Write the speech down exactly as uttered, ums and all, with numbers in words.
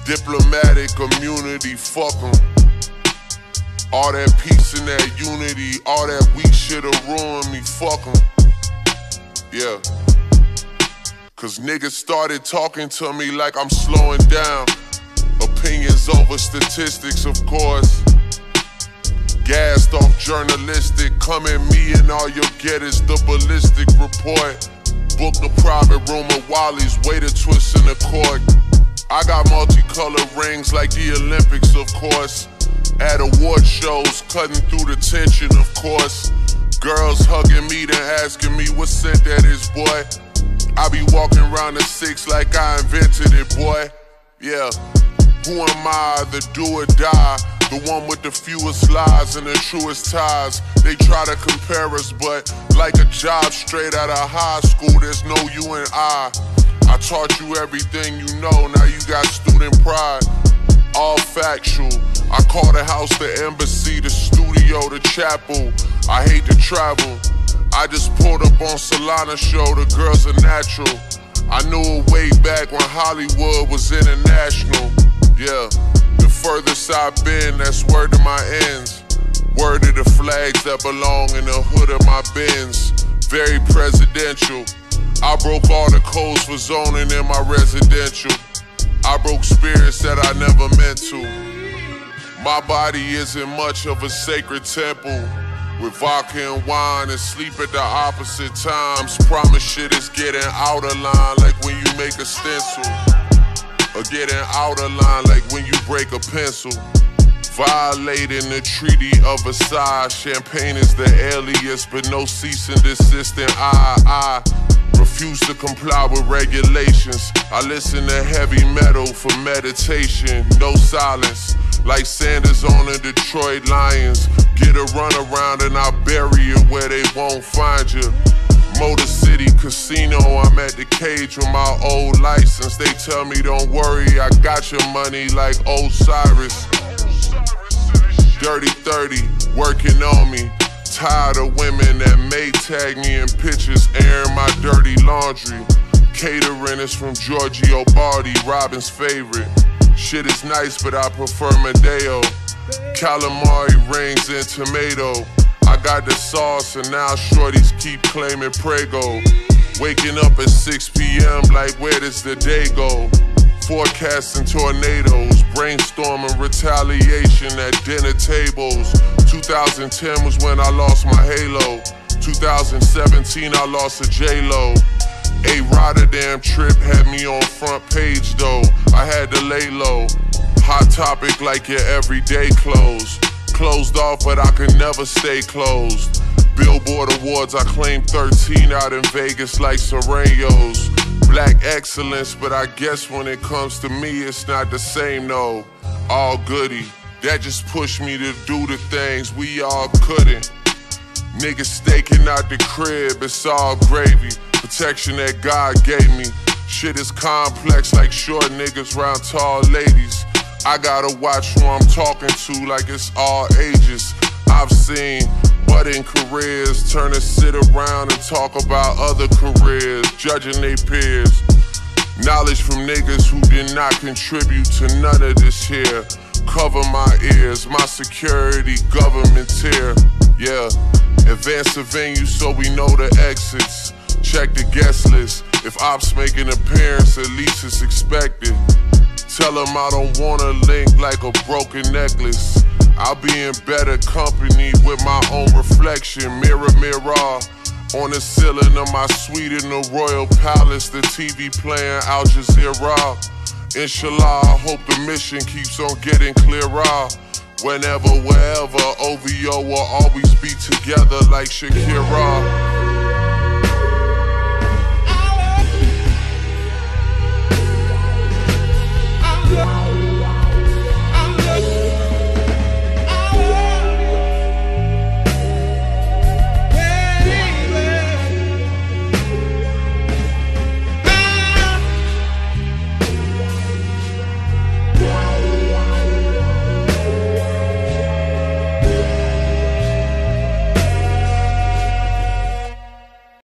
Diplomatic immunity, fuck 'em. All that peace and that unity, all that weak shit'll ruin me, fuck 'em. Yeah. Cause niggas started talking to me like I'm slowing down. Opinions over statistics, of course. Gassed off journalistic, come at me and all you'll get is the ballistic report. Book a private room at Wally's, way to twist in the court. I got multicolored rings like the Olympics, of course. At award shows, cutting through the tension, of course. Girls hugging me, then asking me what scent that is, boy. I be walking around the six like I invented it, boy. Yeah. Who am I, the do or die? The one with the fewest lies and the truest ties. They try to compare us, but like a job straight out of high school, there's no you and I. I taught you everything you know, now you got student pride. All factual. I call the house the embassy, the studio, the chapel. I hate to travel. I just pulled up on Solana show, the girls are natural. I knew it way back when Hollywood was international. Yeah, the furthest I've been, that's word to my ends. Word to the flags that belong in the hood of my Benz. Very presidential. I broke all the codes for zoning in my residential. I broke spirits that I never meant to. My body isn't much of a sacred temple. With vodka and wine and sleep at the opposite times. Promise shit is getting out of line like when you make a stencil. Or getting out of line like when you break a pencil. Violating the Treaty of Versailles. Champagne is the alias, but no cease and desist. And I, I refuse to comply with regulations. I listen to heavy metal for meditation. No silence, like Sanders on the Detroit Lions. Get a run around and I'll bury you where they won't find you. Motor City Casino, I'm at the cage with my old license. They tell me don't worry, I got your money like Osiris. Dirty thirty, working on me. Tired of women that may tag me in pictures, airing my dirty laundry. Catering is from Giorgio Bardi, Robin's favorite. Shit is nice, but I prefer Medeo. Calamari rings and tomato. I got the sauce and now shorties keep claiming Prego. Waking up at six P M like where does the day go? Forecasting tornadoes, brainstorming retaliation at dinner tables. two thousand ten was when I lost my halo. two thousand seventeen I lost a J-Lo. A Rotterdam trip had me on front page though. I had to lay low. Hot topic like your everyday clothes. Closed off but I could never stay closed. Billboard Awards I claimed thirteen out in Vegas like Serenos. Black excellence, but I guess when it comes to me it's not the same no. All goody. That just pushed me to do the things we all couldn't. Niggas staking out the crib, it's all gravy. Protection that God gave me. Shit is complex like short niggas round tall ladies. I gotta watch who I'm talking to like it's all ages. I've seen budding careers turn to sit around and talk about other careers, judging their peers. Knowledge from niggas who did not contribute to none of this here. Cover my ears, my security, government tier. Yeah, advance the venue so we know the exits. Check the guest list. If ops make an appearance, at least it's expected. Tell them I don't wanna link like a broken necklace. I'll be in better company with my own reflection. Mirror, mirror, on the ceiling of my suite in the Royal Palace. The T V playing Al Jazeera. Inshallah, I hope the mission keeps on getting clearer. Whenever, wherever, O V O will always be together like Shakira.